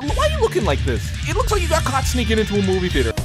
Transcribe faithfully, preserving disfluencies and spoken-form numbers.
Why are you looking like this? It looks like you got caught sneaking into a movie theater.